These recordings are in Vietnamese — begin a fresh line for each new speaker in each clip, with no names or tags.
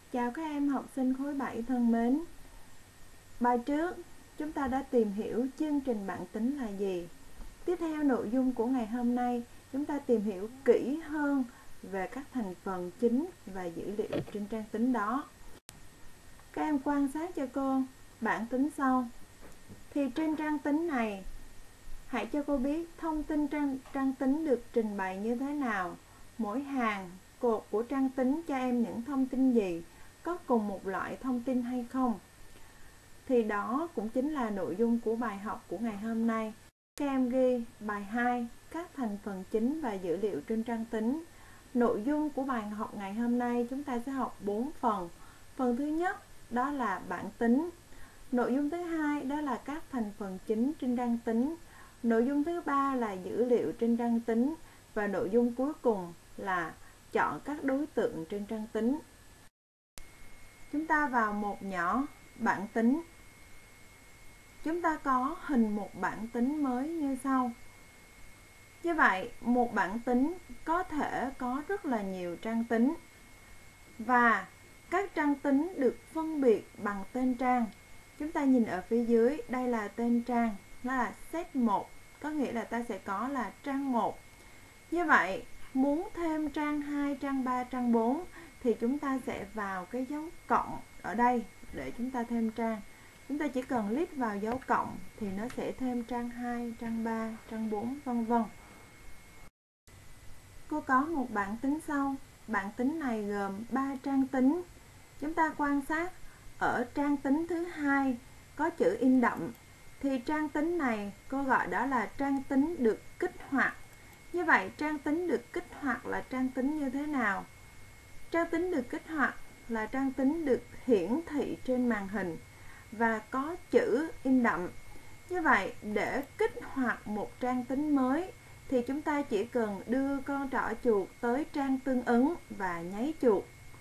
Chào các em học sinh khối 7 thân mến. Bài trước chúng ta đã tìm hiểu chương trình bảng tính là gì. Tiếp theo nội dung của ngày hôm nay, chúng ta tìm hiểu kỹ hơn về các thành phần chính và dữ liệu trên trang tính đó. Các em quan sát cho cô bảng tính sau. Thì trên trang tính này, hãy cho cô biết thông tin trang tính được trình bày như thế nào. Mỗi hàng, cột của trang tính cho em những thông tin gì, có cùng một loại thông tin hay không. Thì đó cũng chính là nội dung của bài học của ngày hôm nay. Các em ghi bài 2, các thành phần chính và dữ liệu trên trang tính. Nội dung của bài học ngày hôm nay chúng ta sẽ học 4 phần. Phần thứ nhất đó là bảng tính. Nội dung thứ hai đó là các thành phần chính trên trang tính. Nội dung thứ ba là dữ liệu trên trang tính. Và nội dung cuối cùng là chọn các đối tượng trên trang tính. Chúng ta vào một nhỏ bảng tính. Chúng ta có hình một bảng tính mới như sau. Như vậy, một bảng tính có thể có rất là nhiều trang tính. Và các trang tính được phân biệt bằng tên trang. Chúng ta nhìn ở phía dưới, đây là tên trang, nó là set 1, có nghĩa là ta sẽ có là trang 1. Như vậy, muốn thêm trang 2, trang 3, trang 4 thì chúng ta sẽ vào cái dấu cộng ở đây để chúng ta thêm trang. Chúng ta chỉ cần click vào dấu cộng thì nó sẽ thêm trang 2, trang 3, trang 4, vân vân. Cô có một bảng tính sau. Bảng tính này gồm 3 trang tính. Chúng ta quan sát ở trang tính thứ hai có chữ in đậm thì trang tính này cô gọi đó là trang tính được kích hoạt. Như vậy trang tính được kích hoạt là trang tính như thế nào? Trang tính được kích hoạt là trang tính được hiển thị trên màn hình và có chữ in đậm. Như vậy để kích hoạt một trang tính mới thì chúng ta chỉ cần đưa con trỏ chuột tới trang tương ứng và nháy chuột.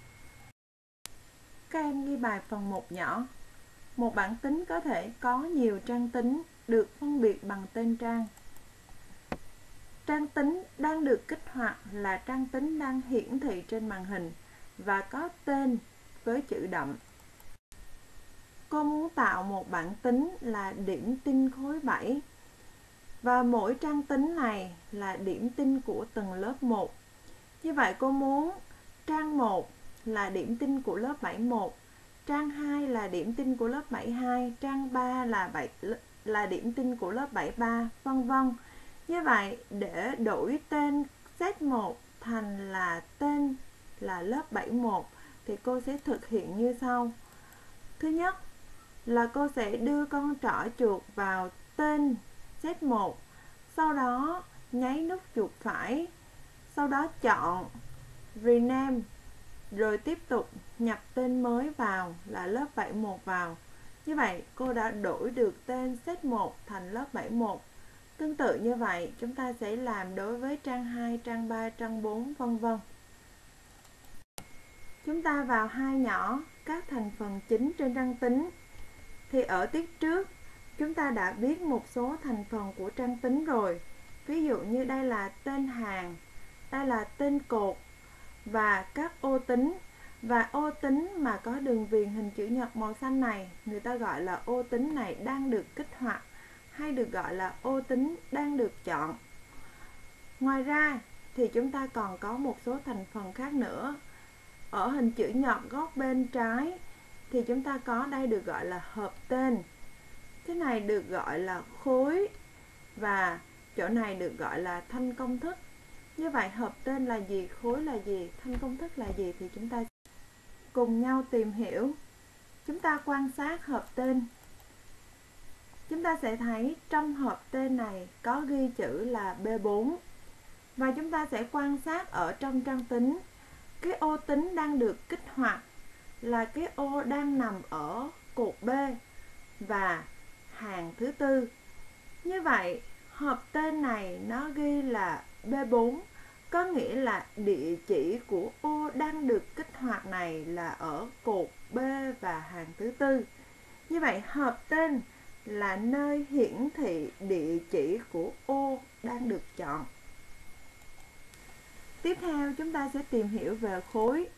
Các em ghi bài phần 1 nhỏ. Một bảng tính có thể có nhiều trang tính được phân biệt bằng tên trang. Trang tính đang được kích hoạt là trang tính đang hiển thị trên màn hình và có tên với chữ đậm. Cô muốn tạo một bảng tính là điểm tin khối 7 và mỗi trang tính này là điểm tin của từng lớp 1. Như vậy cô muốn trang 1 là điểm tin của lớp 71, trang 2 là điểm tin của lớp 72, trang 3 là điểm tin của lớp 73, vân vân. Như vậy để đổi tên set 1 thành là tên là lớp 71 thì cô sẽ thực hiện như sau. Thứ nhất là cô sẽ đưa con trỏ chuột vào tên set 1, sau đó nháy nút chuột phải, sau đó chọn rename, rồi tiếp tục nhập tên mới vào là lớp 71 vào. Như vậy cô đã đổi được tên set 1 thành lớp 71. Tương tự như vậy chúng ta sẽ làm đối với trang 2, trang 3, trang 4, vân vân. Chúng ta vào hai nhỏ các thành phần chính trên trang tính. Thì ở tiết trước chúng ta đã biết một số thành phần của trang tính rồi. Ví dụ như đây là tên hàng, đây là tên cột và các ô tính. Và ô tính mà có đường viền hình chữ nhật màu xanh này, người ta gọi là ô tính này đang được kích hoạt, hay được gọi là ô tính đang được chọn. Ngoài ra thì chúng ta còn có một số thành phần khác nữa. Ở hình chữ nhật góc bên trái thì chúng ta có đây được gọi là hợp tên. Cái này được gọi là khối và chỗ này được gọi là thanh công thức. Như vậy hợp tên là gì, khối là gì, thanh công thức là gì thì chúng ta cùng nhau tìm hiểu. Chúng ta quan sát hợp tên. Chúng ta sẽ thấy trong hợp tên này có ghi chữ là B4. Và chúng ta sẽ quan sát ở trong trang tính. Cái ô tính đang được kích hoạt là cái ô đang nằm ở cột B và hàng thứ tư. Như vậy hợp tên này nó ghi là B4, có nghĩa là địa chỉ của ô đang được kích hoạt này là ở cột B và hàng thứ tư. Như vậy hợp tên là nơi hiển thị địa chỉ của ô đang được chọn. Tiếp theo chúng ta sẽ tìm hiểu về khối.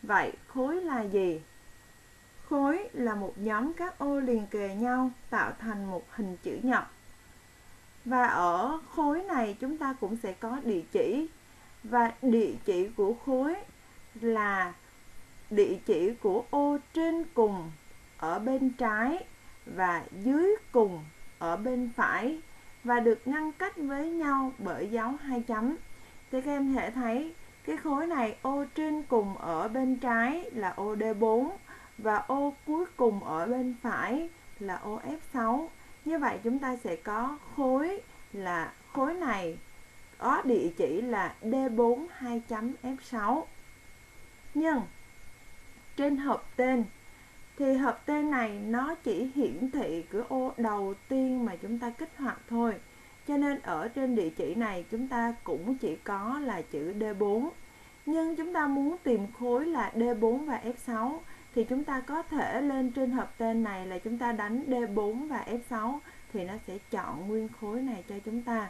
Vậy khối là gì? Khối là một nhóm các ô liền kề nhau tạo thành một hình chữ nhật. Và ở khối này chúng ta cũng sẽ có địa chỉ. Và địa chỉ của khối là địa chỉ của ô trên cùng ở bên trái và dưới cùng ở bên phải, và được ngăn cách với nhau bởi dấu 2 chấm. Thì các em thể thấy cái khối này ô trên cùng ở bên trái là ô D4 và ô cuối cùng ở bên phải là ô F6. Như vậy chúng ta sẽ có khối là khối này có địa chỉ là D4 2 chấm F6. Nhưng trên hộp tên thì hộp tên này nó chỉ hiển thị cái ô đầu tiên mà chúng ta kích hoạt thôi. Cho nên ở trên địa chỉ này chúng ta cũng chỉ có là chữ D4. Nhưng chúng ta muốn tìm khối là D4 và F6 thì chúng ta có thể lên trên hộp tên này là chúng ta đánh D4 và F6 thì nó sẽ chọn nguyên khối này cho chúng ta.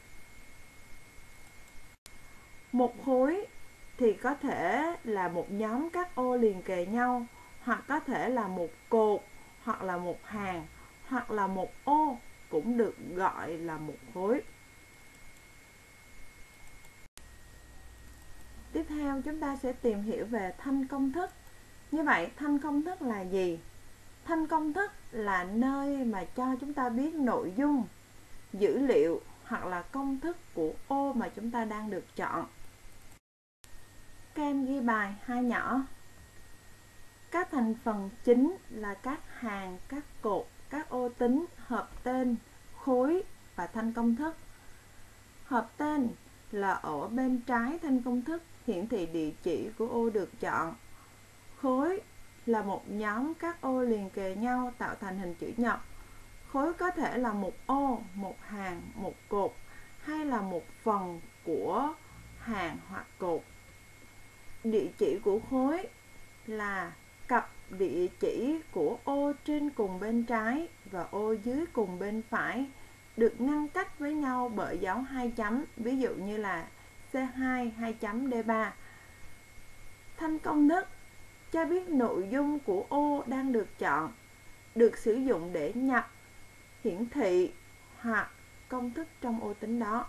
Một khối thì có thể là một nhóm các ô liền kề nhau, hoặc có thể là một cột, hoặc là một hàng, hoặc là một ô cũng được gọi là một khối. Tiếp theo chúng ta sẽ tìm hiểu về thanh công thức. Như vậy thanh công thức là gì? Thanh công thức là nơi mà cho chúng ta biết nội dung, dữ liệu hoặc là công thức của ô mà chúng ta đang được chọn. Các em ghi bài 2 nhỏ. Các thành phần chính là các hàng, các cột, các ô tính, hộp tên, khối và thanh công thức. Hộp tên là ở bên trái thanh công thức hiển thị địa chỉ của ô được chọn. Khối là một nhóm các ô liền kề nhau tạo thành hình chữ nhật. Khối có thể là một ô, một hàng, một cột hay là một phần của hàng hoặc cột. Địa chỉ của khối là cặp địa chỉ của ô trên cùng bên trái và ô dưới cùng bên phải được ngăn cách với nhau bởi dấu 2 chấm, ví dụ như là C2 2 chấm D3. Thanh công thức cho biết nội dung của ô đang được chọn, được sử dụng để nhập, hiển thị hoặc công thức trong ô tính đó.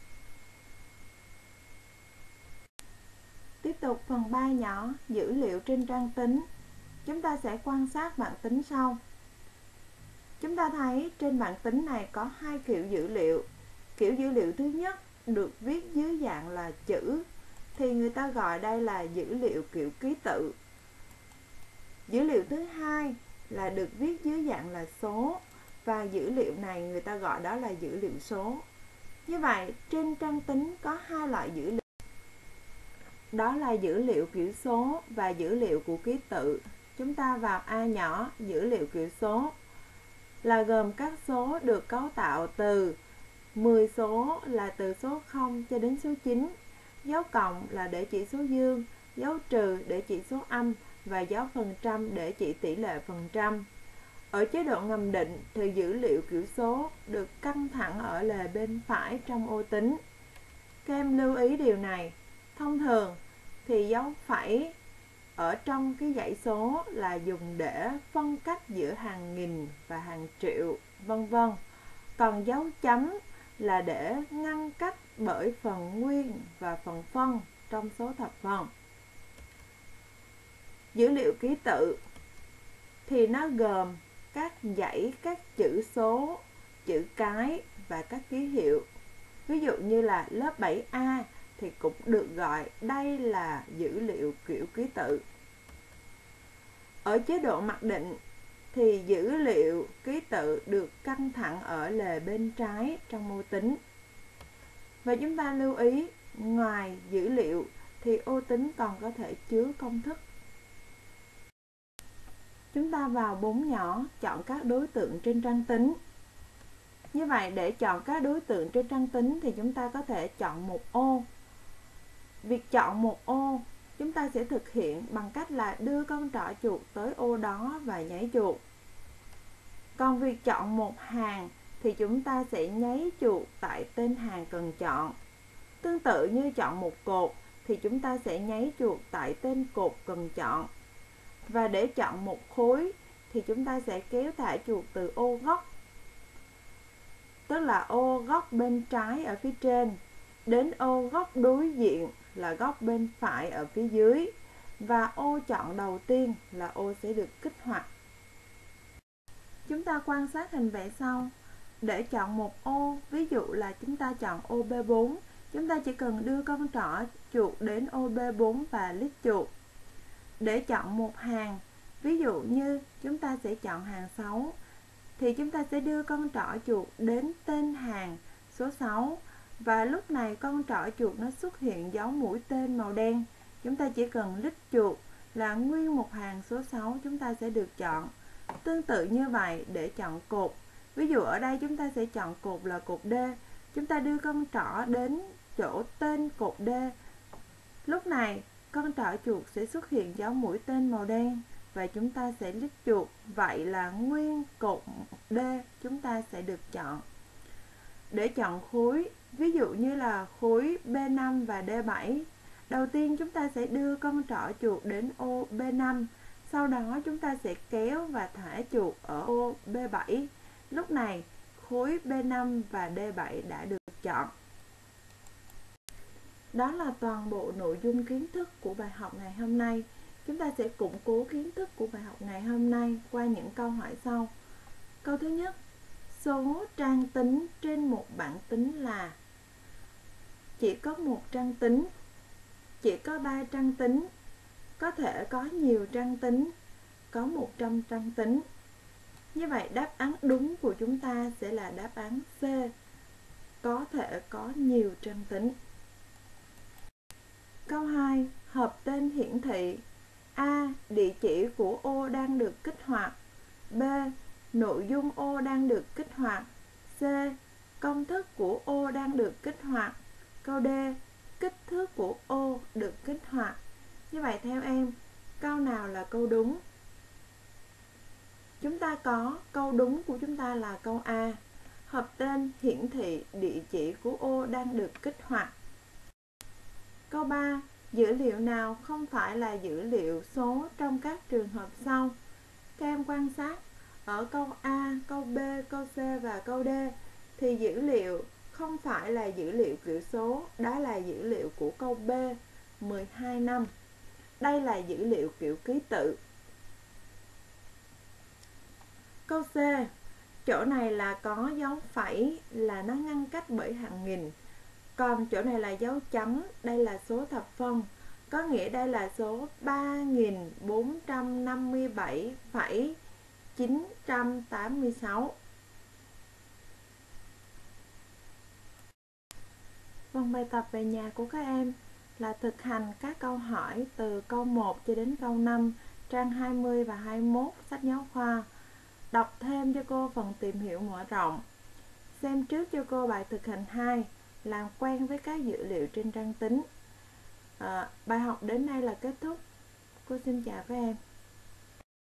Tiếp tục phần 3 nhỏ, dữ liệu trên trang tính. Chúng ta sẽ quan sát bảng tính sau. Chúng ta thấy trên bảng tính này có 2 kiểu dữ liệu. Kiểu dữ liệu thứ nhất được viết dưới dạng là chữ thì người ta gọi đây là dữ liệu kiểu ký tự. Dữ liệu thứ hai là được viết dưới dạng là số, và dữ liệu này người ta gọi đó là dữ liệu số. Như vậy trên trang tính có 2 loại dữ liệu, đó là dữ liệu kiểu số và dữ liệu của ký tự. Chúng ta vào A nhỏ, dữ liệu kiểu số là gồm các số được cấu tạo từ 10 số là từ số 0 cho đến số 9, dấu cộng là để chỉ số dương, dấu trừ để chỉ số âm và dấu phần trăm để chỉ tỷ lệ phần trăm. Ở chế độ ngầm định thì dữ liệu kiểu số được căng thẳng ở lề bên phải trong ô tính. Các em lưu ý điều này. Thông thường thì dấu phẩy ở trong cái dãy số là dùng để phân cách giữa hàng nghìn và hàng triệu, vân vân. Còn dấu chấm là để ngăn cách bởi phần nguyên và phần phân trong số thập phần. Dữ liệu ký tự thì nó gồm các dãy các chữ số, chữ cái và các ký hiệu. Ví dụ như là lớp 7A thì cũng được gọi đây là dữ liệu kiểu ký tự. Ở chế độ mặc định thì dữ liệu ký tự được căng thẳng ở lề bên trái trong ô tính. Và chúng ta lưu ý, ngoài dữ liệu thì ô tính còn có thể chứa công thức. Chúng ta vào 4 nhỏ, chọn các đối tượng trên trang tính. Như vậy để chọn các đối tượng trên trang tính thì chúng ta có thể chọn một ô. Việc chọn một ô chúng ta sẽ thực hiện bằng cách là đưa con trỏ chuột tới ô đó và nháy chuột. Còn việc chọn một hàng thì chúng ta sẽ nháy chuột tại tên hàng cần chọn. Tương tự như chọn một cột thì chúng ta sẽ nháy chuột tại tên cột cần chọn. Và để chọn một khối thì chúng ta sẽ kéo thả chuột từ ô góc, tức là ô góc bên trái ở phía trên, đến ô góc đối diện là góc bên phải ở phía dưới. Và ô chọn đầu tiên là ô sẽ được kích hoạt. Chúng ta quan sát hình vẽ sau. Để chọn một ô, ví dụ là chúng ta chọn ô B4, chúng ta chỉ cần đưa con trỏ chuột đến ô B4 và click chuột. Để chọn một hàng, ví dụ như chúng ta sẽ chọn hàng 6, thì chúng ta sẽ đưa con trỏ chuột đến tên hàng số 6. Và lúc này con trỏ chuột nó xuất hiện dấu mũi tên màu đen. Chúng ta chỉ cần click chuột là nguyên một hàng số 6 chúng ta sẽ được chọn. Tương tự như vậy để chọn cột. Ví dụ ở đây chúng ta sẽ chọn cột là cột D. Chúng ta đưa con trỏ đến chỗ tên cột D. Lúc này con trỏ chuột sẽ xuất hiện dấu mũi tên màu đen và chúng ta sẽ click chuột. Vậy là nguyên cột D chúng ta sẽ được chọn. Để chọn khối, ví dụ như là khối B5 và D7, đầu tiên chúng ta sẽ đưa con trỏ chuột đến ô B5, sau đó chúng ta sẽ kéo và thả chuột ở ô B7. Lúc này khối B5 và D7 đã được chọn. Đó là toàn bộ nội dung kiến thức của bài học ngày hôm nay. Chúng ta sẽ củng cố kiến thức của bài học ngày hôm nay qua những câu hỏi sau. Câu thứ nhất, số trang tính trên một bảng tính là: chỉ có một trang tính, chỉ có 3 trang tính, có thể có nhiều trang tính, có 100 trang tính. Như vậy đáp án đúng của chúng ta sẽ là đáp án C, có thể có nhiều trang tính. Câu 2, hợp tên hiển thị: A. Địa chỉ của ô đang được kích hoạt. B. Nội dung ô đang được kích hoạt. C. Công thức của ô đang được kích hoạt. Câu D. Kích thước của ô được kích hoạt. Như vậy theo em, câu nào là câu đúng? Chúng ta có câu đúng của chúng ta là câu A, hợp tên hiển thị địa chỉ của ô đang được kích hoạt. Câu 3, dữ liệu nào không phải là dữ liệu số trong các trường hợp sau? Các em quan sát ở câu A, câu B, câu C và câu D thì dữ liệu không phải là dữ liệu kiểu số, đó là dữ liệu của câu B 12 năm. Đây là dữ liệu kiểu ký tự. Câu C, chỗ này là có dấu phẩy là nó ngăn cách bởi hàng nghìn. Còn chỗ này là dấu chấm, đây là số thập phân. Có nghĩa đây là số 3457,986. Vòng bài tập về nhà của các em là thực hành các câu hỏi từ câu 1 cho đến câu 5, trang 20 và 21 sách giáo khoa. Đọc thêm cho cô phần tìm hiểu mở rộng. Xem trước cho cô bài thực hành 2, làm quen với các dữ liệu trên trang tính. Bài học đến đây là kết thúc. Cô xin chào các em.